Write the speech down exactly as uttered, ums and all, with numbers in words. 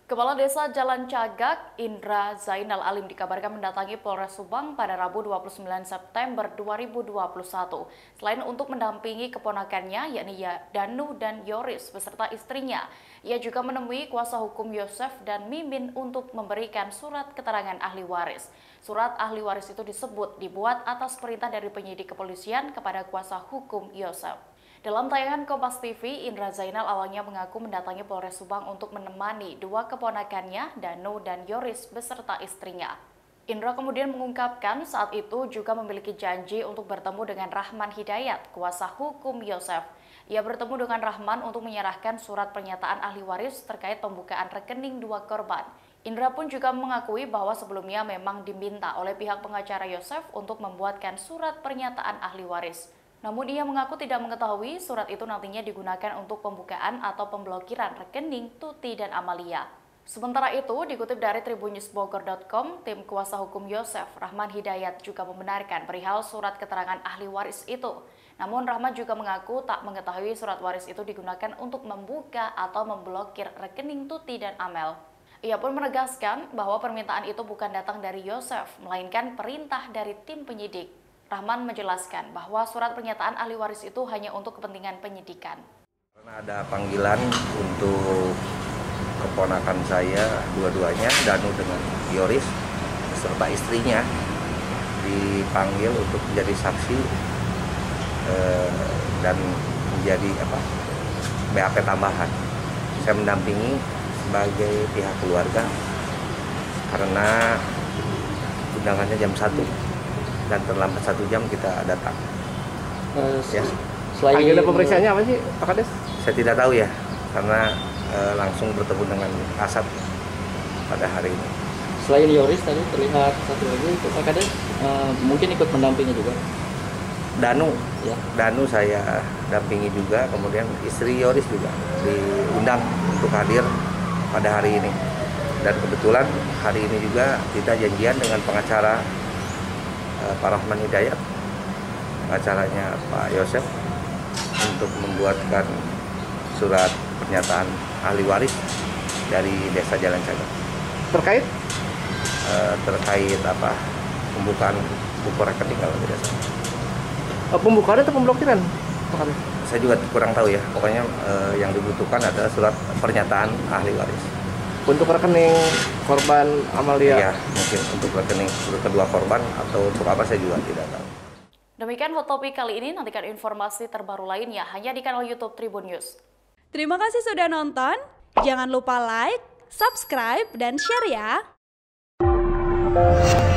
Kepala Desa Jalan Cagak, Indra Zainal Alim dikabarkan mendatangi Polres Subang pada Rabu dua puluh sembilan September dua ribu dua puluh satu. Selain untuk mendampingi keponakannya, yakni Danu dan Yoris beserta istrinya, ia juga menemui kuasa hukum Yosef dan Mimin untuk memberikan surat keterangan ahli waris. Surat ahli waris itu disebut dibuat atas perintah dari penyidik kepolisian kepada kuasa hukum Yosef. Dalam tayangan Kompas T V, Indra Zainal awalnya mengaku mendatangi Polres Subang untuk menemani dua keponakannya, Danu dan Yoris beserta istrinya. Indra kemudian mengungkapkan saat itu juga memiliki janji untuk bertemu dengan Rahman Hidayat, kuasa hukum Yosef. Ia bertemu dengan Rahman untuk menyerahkan surat pernyataan ahli waris terkait pembukaan rekening dua korban. Indra pun juga mengakui bahwa sebelumnya memang diminta oleh pihak pengacara Yosef untuk membuatkan surat pernyataan ahli waris. Namun ia mengaku tidak mengetahui surat itu nantinya digunakan untuk pembukaan atau pemblokiran rekening Tuti dan Amalia. Sementara itu, dikutip dari tribun news bogor titik com, tim kuasa hukum Yosef, Rahman Hidayat juga membenarkan perihal surat keterangan ahli waris itu. Namun Rahman juga mengaku tak mengetahui surat waris itu digunakan untuk membuka atau memblokir rekening Tuti dan Amel. Ia pun menegaskan bahwa permintaan itu bukan datang dari Yosef, melainkan perintah dari tim penyidik. Rahman menjelaskan bahwa surat pernyataan ahli waris itu hanya untuk kepentingan penyidikan. Karena ada panggilan untuk keponakan saya dua-duanya, Danu dengan Yoris, serta istrinya dipanggil untuk menjadi saksi eh, dan menjadi apa B A P tambahan. Saya mendampingi sebagai pihak keluarga karena undangannya jam satu. Dan terlambat satu jam kita datang. Uh, ya. Selain agenda pemeriksaannya apa sih, Pak Kades? Saya tidak tahu ya, karena uh, langsung bertemu dengan Asad pada hari ini. Selain Yoris tadi terlihat satu lagi, itu Pak Kades uh, mungkin ikut mendampingi juga. Danu, ya. Danu saya dampingi juga, kemudian istri Yoris juga diundang untuk hadir pada hari ini. Dan kebetulan hari ini juga kita janjian dengan pengacara Pak Rahman Hidayat, acaranya Pak Yosef, untuk membuatkan surat pernyataan ahli waris dari Desa Jalan Cagak. Terkait? E, terkait apa? Pembukaan buku rekening kalau tidak salah. Pembukaan atau pemblokiran? Saya juga kurang tahu ya. Pokoknya e, yang dibutuhkan adalah surat pernyataan ahli waris. Untuk rekening korban Amalia? Iya, mungkin untuk rekening untuk kedua korban atau untuk apa saya juga tidak tahu. Demikian Hot Topic kali ini, nantikan informasi terbaru lainnya hanya di kanal YouTube Tribun News. Terima kasih sudah nonton, jangan lupa like, subscribe, dan share ya!